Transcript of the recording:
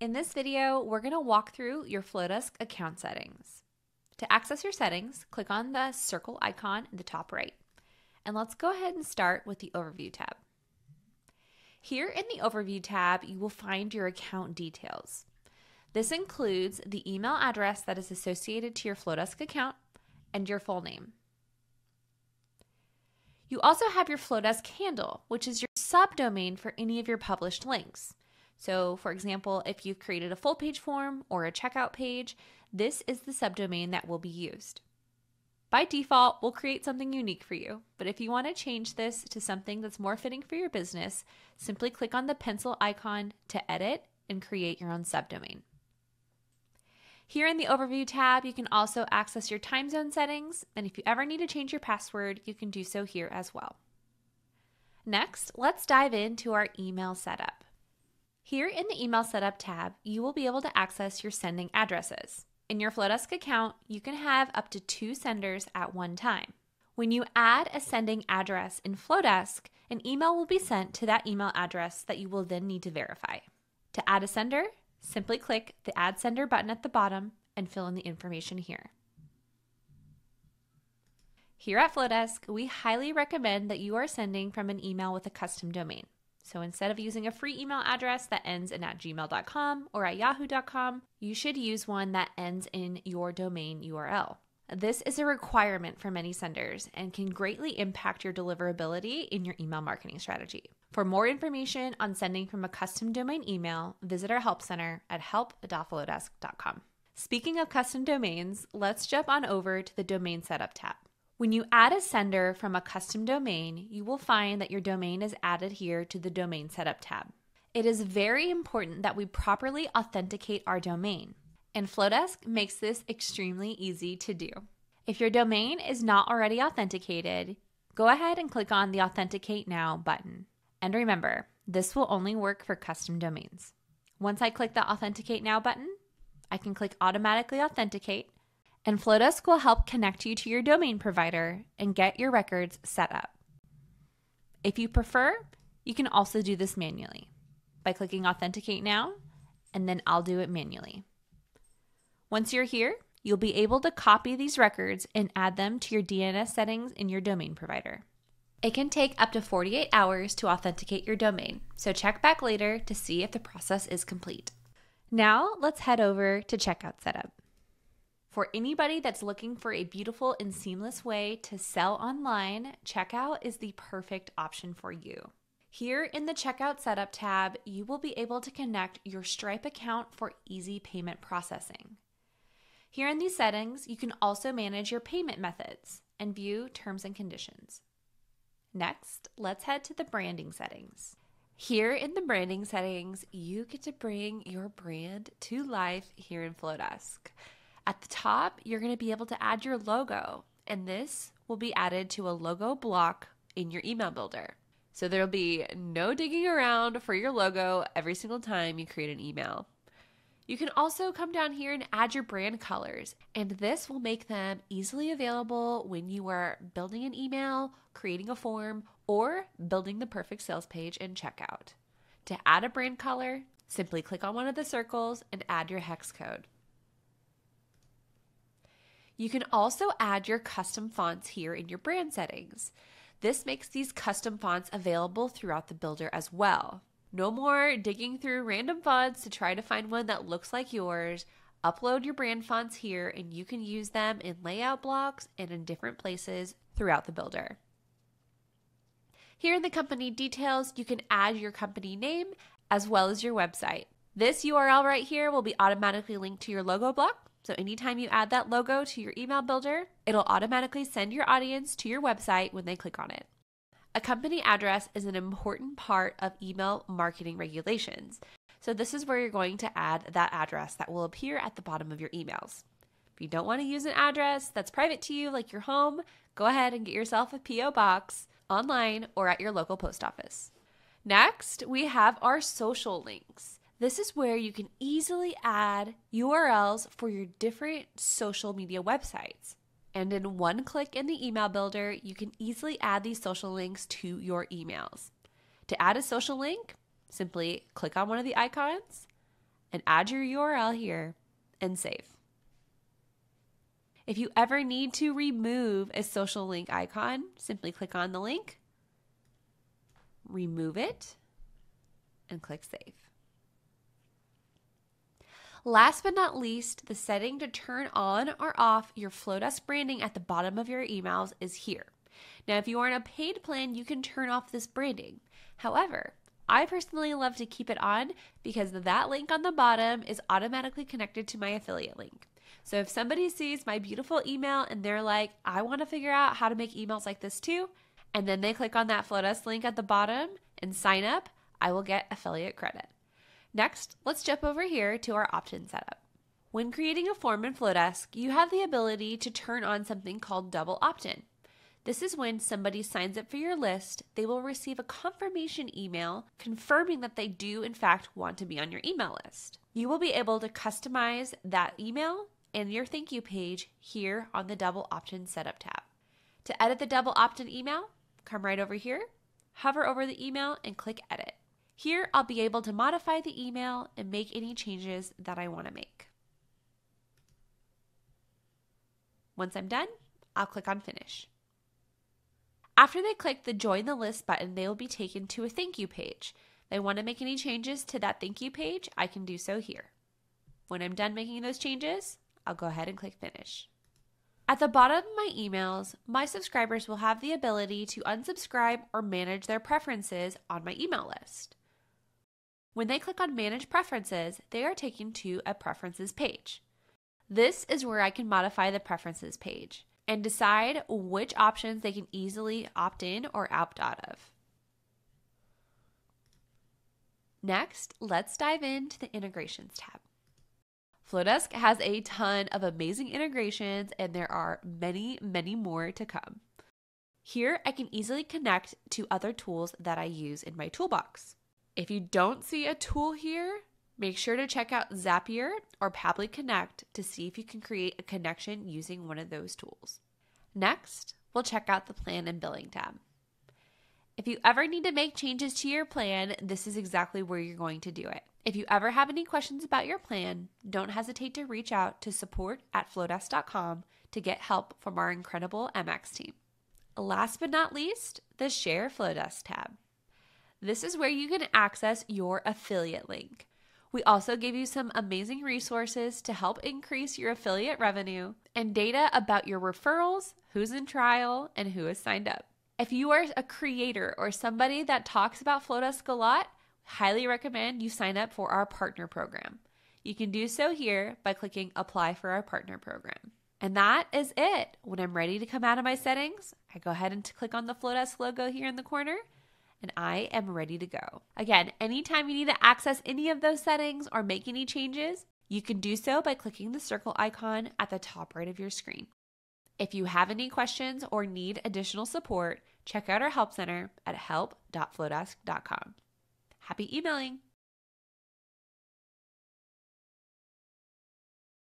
In this video, we're going to walk through your Flodesk account settings. To access your settings, click on the circle icon in the top right. And let's go ahead and start with the Overview tab. Here in the Overview tab, you will find your account details. This includes the email address that is associated to your Flodesk account and your full name. You also have your Flodesk handle, which is your subdomain for any of your published links. So, for example, if you've created a full page form or a checkout page, this is the subdomain that will be used. By default, we'll create something unique for you, but if you want to change this to something that's more fitting for your business, simply click on the pencil icon to edit and create your own subdomain. Here in the Overview tab, you can also access your time zone settings, and if you ever need to change your password, you can do so here as well. Next, let's dive into our email setup. Here in the Email Setup tab, you will be able to access your sending addresses. In your Flodesk account, you can have up to 2 senders at one time. When you add a sending address in Flodesk, an email will be sent to that email address that you will then need to verify. To add a sender, simply click the Add Sender button at the bottom and fill in the information here. Here at Flodesk, we highly recommend that you are sending from an email with a custom domain. So instead of using a free email address that ends in @gmail.com or @yahoo.com, you should use one that ends in your domain URL. This is a requirement for many senders and can greatly impact your deliverability in your email marketing strategy. For more information on sending from a custom domain email, visit our help center at help.flodesk.com. Speaking of custom domains, let's jump on over to the Domain Setup tab. When you add a sender from a custom domain, you will find that your domain is added here to the Domain Setup tab. It is very important that we properly authenticate our domain, and Flodesk makes this extremely easy to do. If your domain is not already authenticated, go ahead and click on the Authenticate Now button. And remember, this will only work for custom domains. Once I click the Authenticate Now button, I can click Automatically Authenticate, and Flodesk will help connect you to your domain provider and get your records set up. If you prefer, you can also do this manually by clicking Authenticate Now, and then I'll do it manually. Once you're here, you'll be able to copy these records and add them to your DNS settings in your domain provider. It can take up to 48 hours to authenticate your domain, so check back later to see if the process is complete. Now let's head over to Checkout Setup. For anybody that's looking for a beautiful and seamless way to sell online, Checkout is the perfect option for you. Here in the Checkout Setup tab, you will be able to connect your Stripe account for easy payment processing. Here in these settings, you can also manage your payment methods and view terms and conditions. Next, let's head to the branding settings. Here in the branding settings, you get to bring your brand to life here in Flodesk. At the top, you're going to be able to add your logo, and this will be added to a logo block in your email builder. So there'll be no digging around for your logo every single time you create an email. You can also come down here and add your brand colors, and this will make them easily available when you are building an email, creating a form, or building the perfect sales page in checkout. To add a brand color, simply click on one of the circles and add your hex code. You can also add your custom fonts here in your brand settings. This makes these custom fonts available throughout the builder as well. No more digging through random fonts to try to find one that looks like yours. Upload your brand fonts here and you can use them in layout blocks and in different places throughout the builder. Here in the company details, you can add your company name as well as your website. This URL right here will be automatically linked to your logo block. So anytime you add that logo to your email builder, it'll automatically send your audience to your website when they click on it. A company address is an important part of email marketing regulations. So this is where you're going to add that address that will appear at the bottom of your emails. If you don't want to use an address that's private to you, like your home, go ahead and get yourself a PO box online or at your local post office. Next, we have our social links. This is where you can easily add URLs for your different social media websites. And in one click in the email builder, you can easily add these social links to your emails. To add a social link, simply click on one of the icons and add your URL here and save. If you ever need to remove a social link icon, simply click on the link, remove it, and click save. Last but not least, the setting to turn on or off your Flodesk branding at the bottom of your emails is here. Now, if you are on a paid plan, you can turn off this branding. However, I personally love to keep it on because that link on the bottom is automatically connected to my affiliate link. So if somebody sees my beautiful email and they're like, I want to figure out how to make emails like this too, and then they click on that Flodesk link at the bottom and sign up, I will get affiliate credit. Next, let's jump over here to our opt-in setup. When creating a form in Flodesk, you have the ability to turn on something called double opt-in. This is when somebody signs up for your list, they will receive a confirmation email confirming that they do in fact want to be on your email list. You will be able to customize that email and your thank you page here on the double opt-in setup tab. To edit the double opt-in email, come right over here, hover over the email and click edit. Here, I'll be able to modify the email and make any changes that I want to make. Once I'm done, I'll click on finish. After they click the join the list button, they will be taken to a thank you page. If they want to make any changes to that thank you page, I can do so here. When I'm done making those changes, I'll go ahead and click finish. At the bottom of my emails, my subscribers will have the ability to unsubscribe or manage their preferences on my email list. When they click on Manage Preferences, they are taken to a Preferences page. This is where I can modify the Preferences page and decide which options they can easily opt in or opt out of. Next, let's dive into the Integrations tab. Flodesk has a ton of amazing integrations, and there are many, many more to come. Here, I can easily connect to other tools that I use in my toolbox. If you don't see a tool here, make sure to check out Zapier or Pabbly Connect to see if you can create a connection using one of those tools. Next, we'll check out the Plan and Billing tab. If you ever need to make changes to your plan, this is exactly where you're going to do it. If you ever have any questions about your plan, don't hesitate to reach out to support@flodesk.com to get help from our incredible MX team. Last but not least, the Share Flodesk tab. This is where you can access your affiliate link. We also give you some amazing resources to help increase your affiliate revenue and data about your referrals, who's in trial, and who has signed up. If you are a creator or somebody that talks about Flodesk a lot, highly recommend you sign up for our partner program. You can do so here by clicking Apply for our partner program. And that is it. When I'm ready to come out of my settings, I go ahead and click on the Flodesk logo here in the corner, and I am ready to go. Again, anytime you need to access any of those settings or make any changes, you can do so by clicking the circle icon at the top right of your screen. If you have any questions or need additional support, check out our help center at help.flodesk.com. Happy emailing!